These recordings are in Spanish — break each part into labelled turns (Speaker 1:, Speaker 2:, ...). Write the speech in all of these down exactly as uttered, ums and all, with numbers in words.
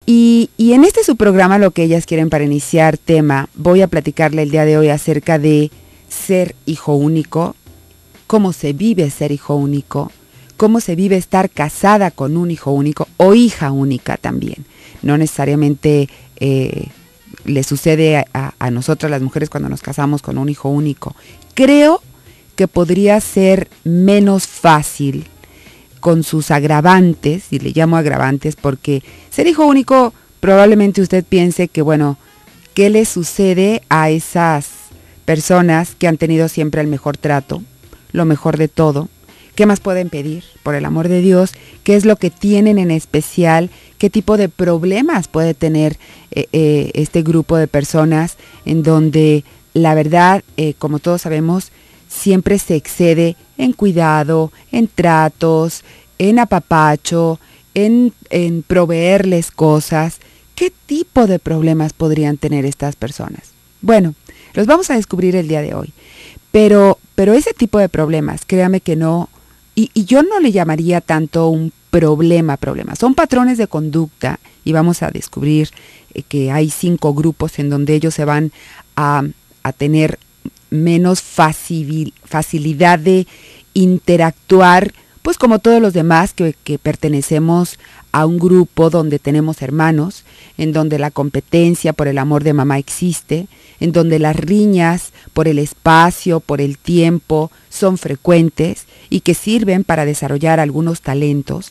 Speaker 1: Y, y en este su programa, Lo que ellas quieren para iniciar tema, voy a platicarle el día de hoy acerca de ser hijo único, cómo se vive ser hijo único, cómo se vive estar casada con un hijo único o hija única también. No necesariamente eh, le sucede a, a nosotras las mujeres cuando nos casamos con un hijo único. Creo que podría ser menos fácil con sus agravantes, y le llamo agravantes porque ser hijo único probablemente usted piense que, bueno, ¿qué le sucede a esas personas que han tenido siempre el mejor trato, lo mejor de todo? ¿Qué más pueden pedir, por el amor de Dios? ¿Qué es lo que tienen en especial? ¿Qué tipo de problemas puede tener eh, eh, este grupo de personas en donde la verdad, eh, como todos sabemos, siempre se excede en cuidado, en tratos, en apapacho, en, en proveerles cosas? ¿Qué tipo de problemas podrían tener estas personas? Bueno, los vamos a descubrir el día de hoy. Pero, pero ese tipo de problemas, créame que no, y, y yo no le llamaría tanto un problema, problema. Son patrones de conducta y vamos a descubrir eh, que hay cinco grupos en donde ellos se van a, a tener menos facil, facilidad de interactuar, pues como todos los demás que, que pertenecemos a un grupo donde tenemos hermanos, en donde la competencia por el amor de mamá existe, en donde las riñas por el espacio, por el tiempo, son frecuentes y que sirven para desarrollar algunos talentos.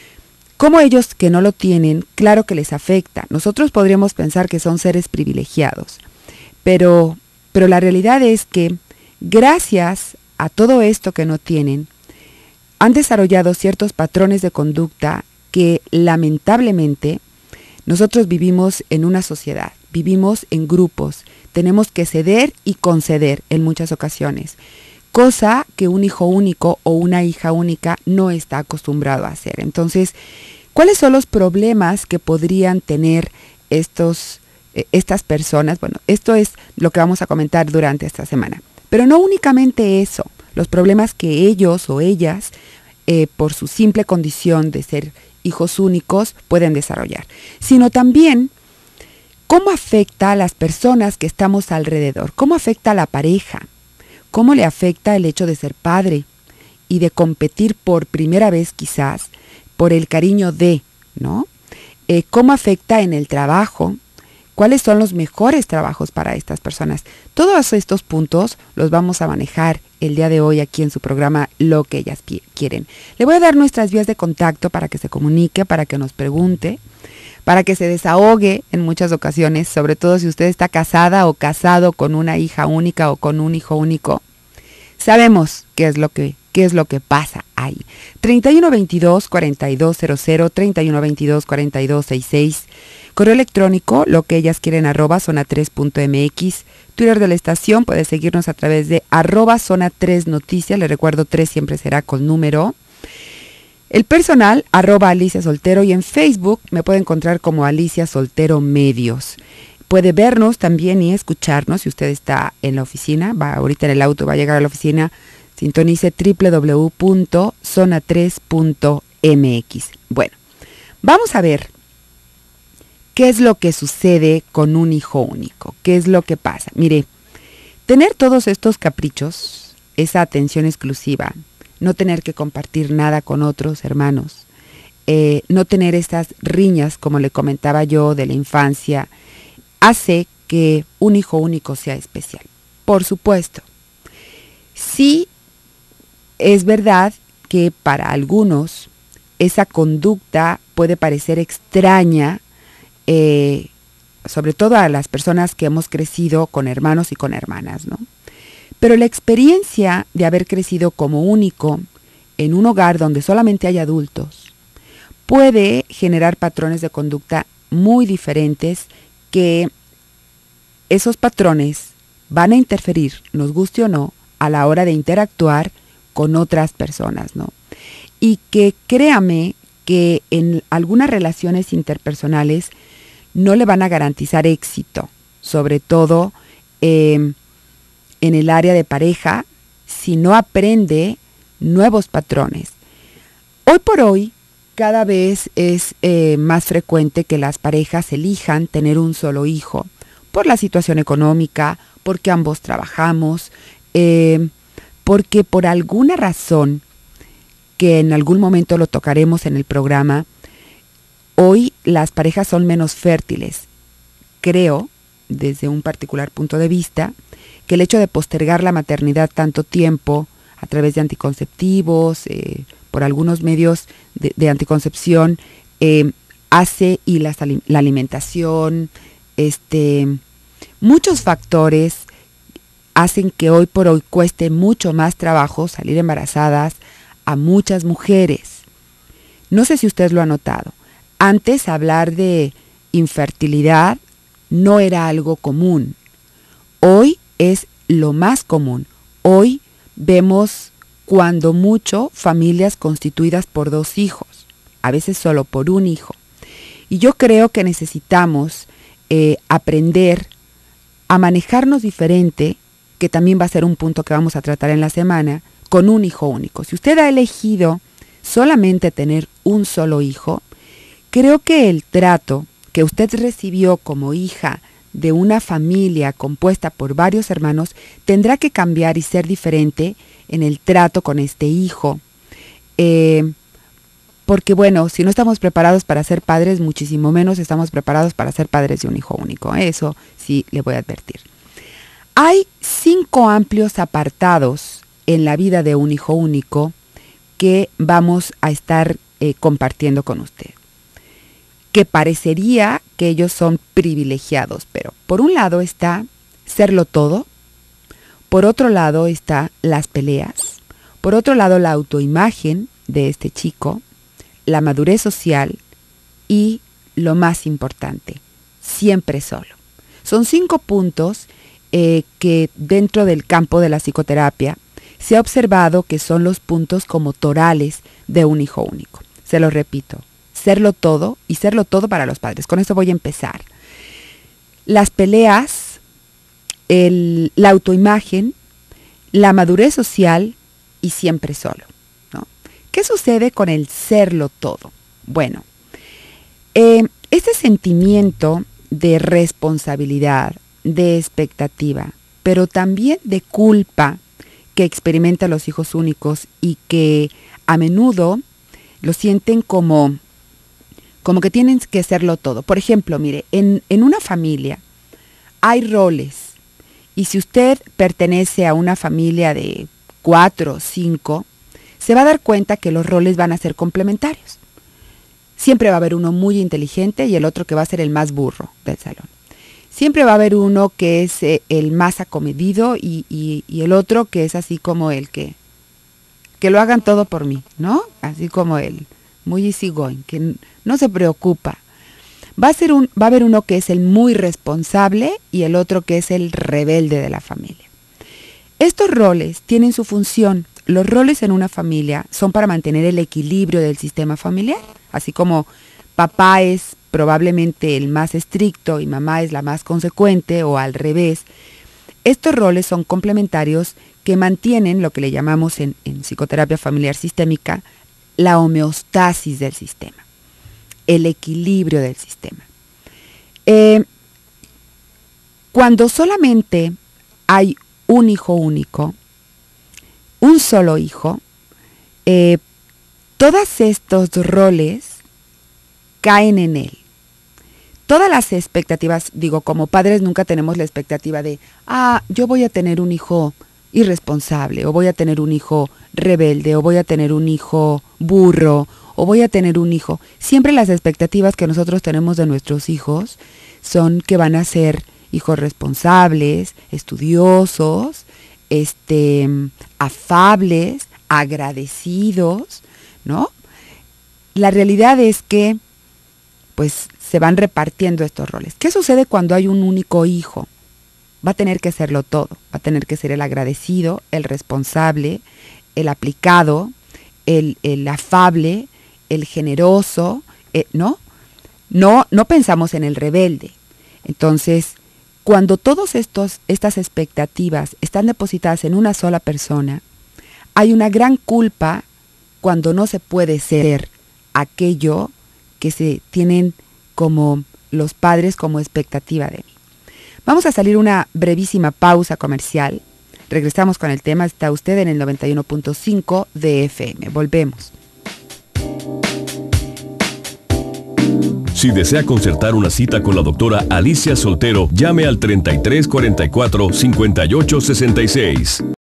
Speaker 1: Como ellos que no lo tienen, claro que les afecta. Nosotros podríamos pensar que son seres privilegiados, pero Pero la realidad es que, gracias a todo esto que no tienen, han desarrollado ciertos patrones de conducta que, lamentablemente, nosotros vivimos en una sociedad, vivimos en grupos, tenemos que ceder y conceder en muchas ocasiones, cosa que un hijo único o una hija única no está acostumbrado a hacer. Entonces, ¿cuáles son los problemas que podrían tener estos estas personas? Bueno, esto es lo que vamos a comentar durante esta semana. Pero no únicamente eso, los problemas que ellos o ellas, eh, por su simple condición de ser hijos únicos, pueden desarrollar, sino también cómo afecta a las personas que estamos alrededor, cómo afecta a la pareja, cómo le afecta el hecho de ser padre y de competir por primera vez quizás por el cariño de, ¿no? Eh, cómo afecta en el trabajo. ¿Cuáles son los mejores trabajos para estas personas? Todos estos puntos los vamos a manejar el día de hoy aquí en su programa Lo que ellas quieren. Le voy a dar nuestras vías de contacto para que se comunique, para que nos pregunte, para que se desahogue en muchas ocasiones, sobre todo si usted está casada o casado con una hija única o con un hijo único. Sabemos qué es lo que, qué es lo que pasa ahí. treinta y uno veintidós, cuarenta y dos cero cero, treinta y uno veintidós, cuarenta y dos sesenta y seis. Correo electrónico, lo que ellas quieren, arroba zona tres punto m x. Twitter de la estación, puede seguirnos a través de arroba zona tres noticias. Le recuerdo, tres siempre será con número. El personal, arroba Alicia Soltero. Y en Facebook me puede encontrar como Alicia Soltero Medios. Puede vernos también y escucharnos si usted está en la oficina. Va ahorita en el auto, va a llegar a la oficina. Sintonice doble u doble u doble u punto zona tres punto m x. Bueno, vamos a ver ¿qué es lo que sucede con un hijo único? ¿Qué es lo que pasa? Mire, tener todos estos caprichos, esa atención exclusiva, no tener que compartir nada con otros hermanos, eh, no tener estas riñas, como le comentaba yo, de la infancia, hace que un hijo único sea especial. Por supuesto, sí es verdad que para algunos esa conducta puede parecer extraña, Eh, sobre todo a las personas que hemos crecido con hermanos y con hermanas, ¿no? Pero la experiencia de haber crecido como único en un hogar donde solamente hay adultos puede generar patrones de conducta muy diferentes que esos patrones van a interferir, nos guste o no, a la hora de interactuar con otras personas, ¿no? Y que créame que en algunas relaciones interpersonales no le van a garantizar éxito, sobre todo eh, en el área de pareja, si no aprende nuevos patrones. Hoy por hoy, cada vez es eh, más frecuente que las parejas elijan tener un solo hijo por la situación económica, porque ambos trabajamos, eh, porque por alguna razón, que en algún momento lo tocaremos en el programa, hoy las parejas son menos fértiles. Creo, desde un particular punto de vista, que el hecho de postergar la maternidad tanto tiempo a través de anticonceptivos, eh, por algunos medios de, de anticoncepción, eh, hace y la, la alimentación, este, muchos factores hacen que hoy por hoy cueste mucho más trabajo salir embarazadas a muchas mujeres. No sé si usted lo ha notado. Antes hablar de infertilidad no era algo común. Hoy es lo más común. Hoy vemos cuando mucho familias constituidas por dos hijos, a veces solo por un hijo. Y yo creo que necesitamos eh, aprender a manejarnos diferente, que también va a ser un punto que vamos a tratar en la semana, con un hijo único. Si usted ha elegido solamente tener un solo hijo, creo que el trato que usted recibió como hija de una familia compuesta por varios hermanos tendrá que cambiar y ser diferente en el trato con este hijo. Eh, porque bueno, si no estamos preparados para ser padres, muchísimo menos estamos preparados para ser padres de un hijo único. Eso sí le voy a advertir. Hay cinco amplios apartados en la vida de un hijo único que vamos a estar eh, compartiendo con usted, que parecería que ellos son privilegiados, pero por un lado está serlo todo, por otro lado está las peleas, por otro lado la autoimagen de este chico, la madurez social y, lo más importante, siempre solo. Son cinco puntos eh, que dentro del campo de la psicoterapia se ha observado que son los puntos como torales de un hijo único. Se lo repito, serlo todo y serlo todo para los padres. Con esto voy a empezar. Las peleas, el, la autoimagen, la madurez social y siempre solo, ¿no? ¿Qué sucede con el serlo todo? Bueno, eh, este sentimiento de responsabilidad, de expectativa, pero también de culpa que experimentan los hijos únicos y que a menudo lo sienten como, como que tienen que serlo todo. Por ejemplo, mire, en, en una familia hay roles. Y si usted pertenece a una familia de cuatro o cinco, se va a dar cuenta que los roles van a ser complementarios. Siempre va a haber uno muy inteligente y el otro que va a ser el más burro del salón. Siempre va a haber uno que es eh, el más acomedido y, y, y el otro que es así como el que, que lo hagan todo por mí, ¿no? Así como él, muy easygoing, que no se preocupa. Va a, ser un, va a haber uno que es el muy responsable y el otro que es el rebelde de la familia. Estos roles tienen su función. Los roles en una familia son para mantener el equilibrio del sistema familiar, así como papá es probablemente el más estricto y mamá es la más consecuente o al revés. Estos roles son complementarios que mantienen lo que le llamamos en, en psicoterapia familiar sistémica la homeostasis del sistema, el equilibrio del sistema. Eh, cuando solamente hay un hijo único, un solo hijo, eh, todos estos roles caen en él. Todas las expectativas, digo, como padres nunca tenemos la expectativa de, ah, yo voy a tener un hijo irresponsable, o voy a tener un hijo rebelde, o voy a tener un hijo burro, o voy a tener un hijo. Siempre las expectativas que nosotros tenemos de nuestros hijos son que van a ser hijos responsables, estudiosos, este, afables, agradecidos, ¿no? La realidad es que, pues, se van repartiendo estos roles. ¿Qué sucede cuando hay un único hijo? Va a tener que serlo todo. Va a tener que ser el agradecido, el responsable, el aplicado, el, el afable, el generoso, eh, ¿no? No, no pensamos en el rebelde. Entonces, cuando todas estas expectativas están depositadas en una sola persona, hay una gran culpa cuando no se puede ser aquello que se tienen como los padres como expectativa de mí. Vamos a salir una brevísima pausa comercial. Regresamos con el tema. Está usted en el noventa y uno punto cinco de F M. Volvemos.
Speaker 2: Si desea concertar una cita con la doctora Alicia Soltero, llame al treinta y tres cuarenta y cuatro cincuenta y ocho sesenta y seis.